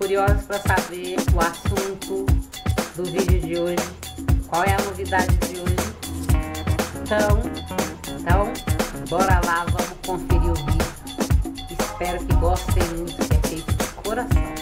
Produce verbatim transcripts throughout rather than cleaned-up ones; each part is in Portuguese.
curiosos para saber o assunto do vídeo de hoje? Qual é a novidade de hoje? Então, então bora lá, vamos conferir o vídeo. Espero que gostem muito, que é feito de coração.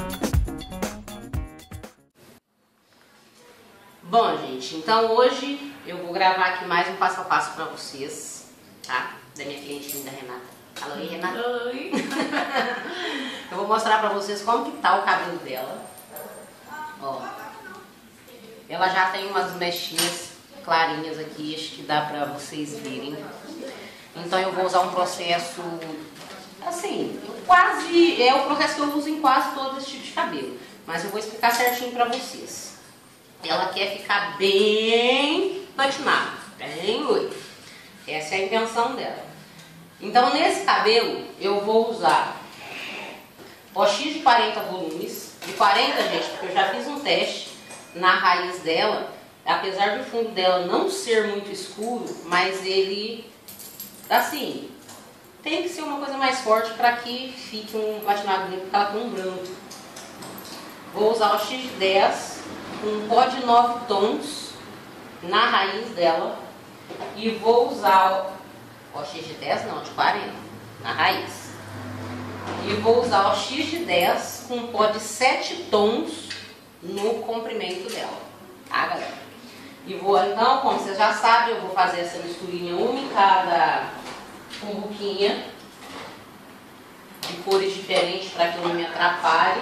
Bom, gente, então hoje eu vou gravar aqui mais um passo a passo para vocês, tá? Da minha clientinha, da Renata. Alô, oi, Renata. Oi. Eu vou mostrar pra vocês como que tá o cabelo dela. Ó, ela já tem umas mechinhas clarinhas aqui, acho que dá pra vocês verem. Então eu vou usar um processo, assim, quase, é o processo que eu uso em quase todo esse tipo de cabelo. Mas eu vou explicar certinho pra vocês. Ela quer ficar bem patinada, bem loira. Essa é a intenção dela. Então nesse cabelo eu vou usar O X de quarenta volumes. De quarenta, gente, porque eu já fiz um teste na raiz dela. Apesar do fundo dela não ser muito escuro, mas ele, assim, tem que ser uma coisa mais forte para que fique um patinado bonito, porque ela tem um branco. Vou usar o X de dez com um pó de nove tons na raiz dela. E vou usar o O X de dez, não, de quarenta, na raiz. E vou usar o X de dez com pó de sete tons no comprimento dela, tá, galera? E vou, então, como vocês já sabem, eu vou fazer essa misturinha uma em cada cumbuquinha, de cores diferentes para que não me atrapalhe.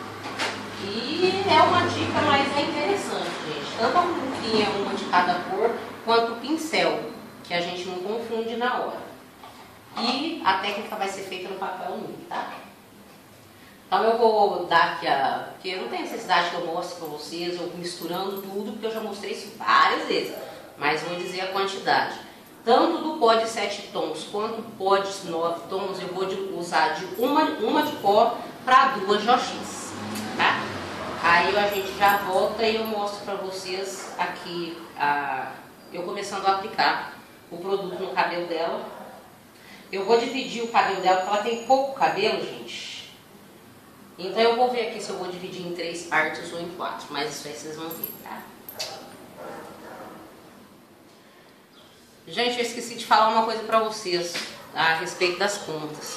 E é uma dica, mas é interessante, gente. Tanto a cumbuquinha, uma de cada cor, quanto o pincel, que a gente não confunde na hora. E a técnica vai ser feita no papel nu, tá? Então eu vou dar aqui a... porque não tem necessidade que eu mostre pra vocês, eu misturando tudo, porque eu já mostrei isso várias vezes. Mas vou dizer a quantidade. Tanto do pó de sete tons, quanto do pó de nove tons, eu vou de, usar de uma, uma de pó para duas de O X, tá? Aí a gente já volta e eu mostro pra vocês aqui, a, eu começando a aplicar o produto no cabelo dela. Eu vou dividir o cabelo dela, porque ela tem pouco cabelo, gente. Então eu vou ver aqui se eu vou dividir em três partes ou em quatro, mas isso aí vocês vão ver, tá? Gente, eu esqueci de falar uma coisa pra vocês a respeito das pontas.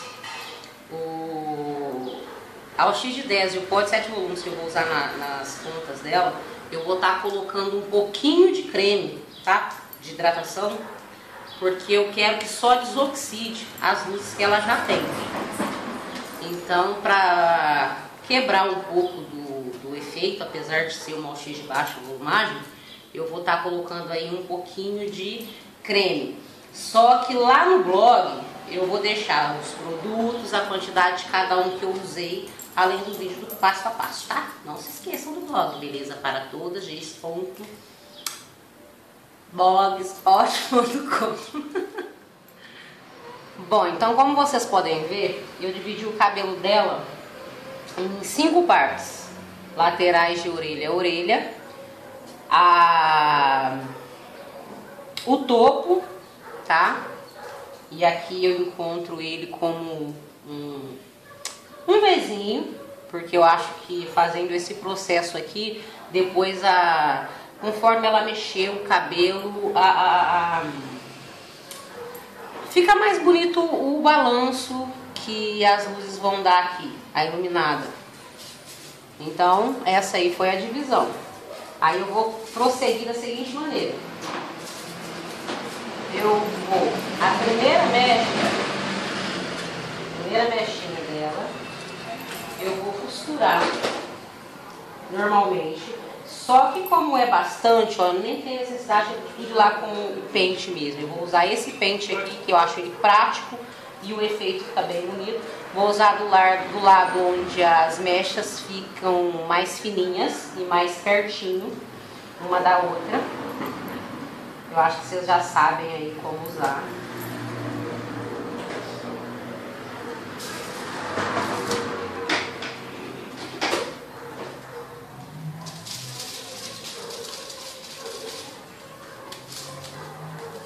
O... A O X de dez e o pó de sete volumes que eu vou usar na, nas pontas dela, eu vou estar colocando um pouquinho de creme, tá? De hidratação, porque eu quero que só desoxide as luzes que ela já tem. Então, para quebrar um pouco do, do efeito, apesar de ser uma O X de baixa volumagem, eu vou estar colocando aí um pouquinho de creme. Só que lá no blog eu vou deixar os produtos, a quantidade de cada um que eu usei, além do vídeo do passo a passo, tá? Não se esqueçam do blog, beleza? Para todas, gente, ponto blogspot ponto com. Bom, então como vocês podem ver, eu dividi o cabelo dela em cinco partes. Laterais de orelha a orelha, a... o topo, tá? E aqui eu encontro ele como um, um Vzinho, porque eu acho que fazendo esse processo aqui, depois a... conforme ela mexer o cabelo, a, a, a... fica mais bonito o balanço que as luzes vão dar aqui, a iluminada. Então, essa aí foi a divisão. Aí eu vou prosseguir da seguinte maneira. Eu vou, a primeira mecha, a primeira mechinha dela, eu vou costurar normalmente. Só que como é bastante, ó, nem tem necessidade de ir lá com o pente mesmo. Eu vou usar esse pente aqui, que eu acho ele prático e o efeito fica bem bonito. Vou usar do, lar, do lado onde as mechas ficam mais fininhas e mais pertinho uma da outra. Eu acho que vocês já sabem aí como usar.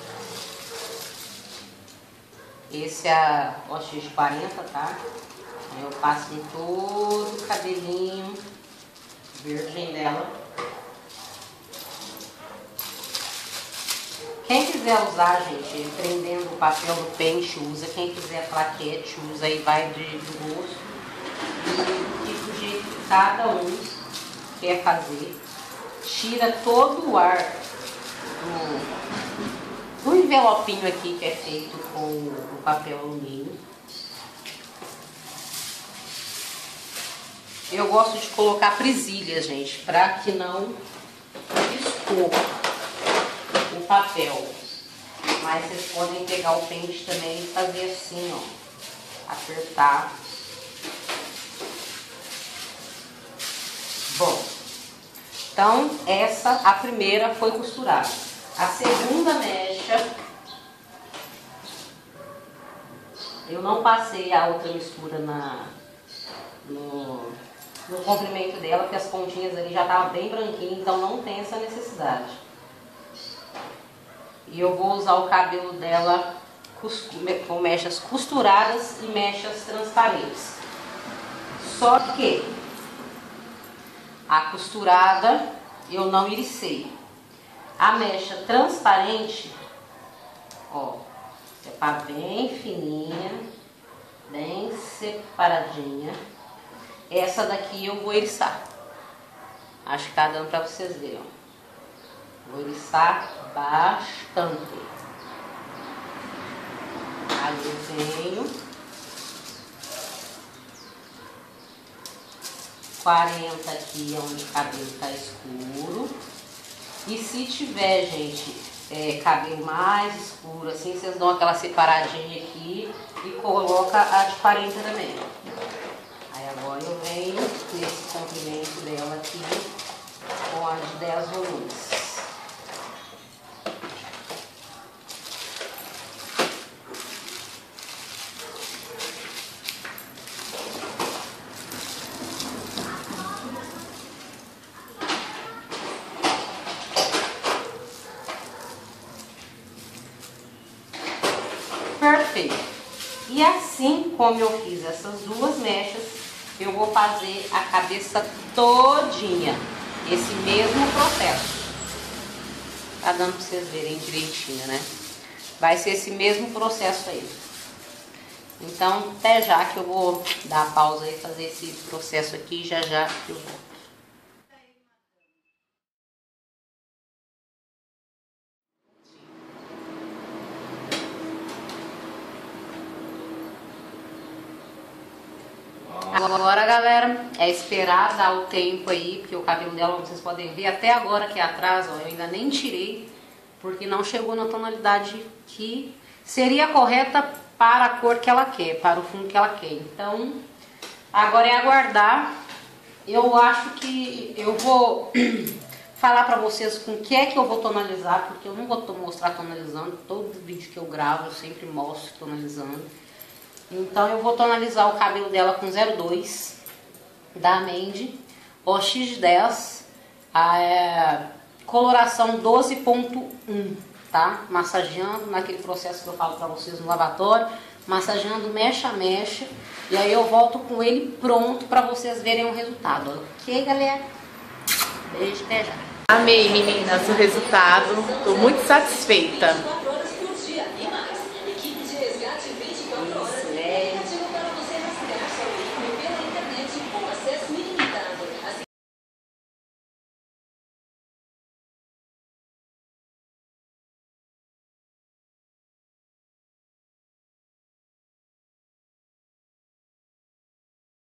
Esse é a O X de quarenta, tá? Eu passo em todo o cabelinho virgem dela. Quem quiser usar, gente, prendendo o papel do pente, usa. Quem quiser plaquete, usa. Aí vai de, de gosto. E, e do jeito que cada um quer fazer. Tira todo o ar do, do envelopinho aqui que é feito com o papel alumínio. Eu gosto de colocar presilhas, gente, para que não escorra o papel. Mas vocês podem pegar o pente também e fazer assim, ó. Apertar. Bom, então essa, a primeira foi costurada. A segunda mecha, eu não passei a outra mistura na, no, no comprimento dela, porque as pontinhas ali já estavam bem branquinhas, então não tem essa necessidade. E eu vou usar o cabelo dela com mechas costuradas e mechas transparentes. Só que a costurada eu não iricei. A mecha transparente, ó, separa bem fininha, bem separadinha. Essa daqui eu vou eriçar. Acho que tá dando pra vocês verem, ó. Vou eriçar bastante. Aí eu venho quarenta aqui onde o cabelo tá escuro. E se tiver, gente, é, cabelo mais escuro, assim, vocês dão aquela separadinha aqui e coloca a de quarenta também. Aí agora eu venho nesse comprimento dela aqui com a de dez volumes. Perfeito. E assim como eu fiz essas duas mechas, eu vou fazer a cabeça todinha. Esse mesmo processo. Tá dando pra vocês verem direitinho, né? Vai ser esse mesmo processo aí. Então, até já que eu vou dar a pausa aí, fazer esse processo aqui, já já eu volto. Agora, galera, é esperar dar o tempo aí, porque o cabelo dela, vocês podem ver até agora aqui atrás, ó, eu ainda nem tirei, porque não chegou na tonalidade que seria correta para a cor que ela quer, para o fundo que ela quer. Então, agora é aguardar. Eu acho que eu vou falar pra vocês com o que é que eu vou tonalizar, porque eu não vou mostrar tonalizando, todo vídeo que eu gravo eu sempre mostro tonalizando. Então eu vou tonalizar o cabelo dela com zero dois da Mandy, O X dez, a é, coloração doze ponto um, tá? Massageando naquele processo que eu falo pra vocês no lavatório, massageando mecha a mecha, e aí eu volto com ele pronto pra vocês verem o resultado. Ok, galera? Beijo, até já. Amei, meninas, o resultado. Tô muito satisfeita.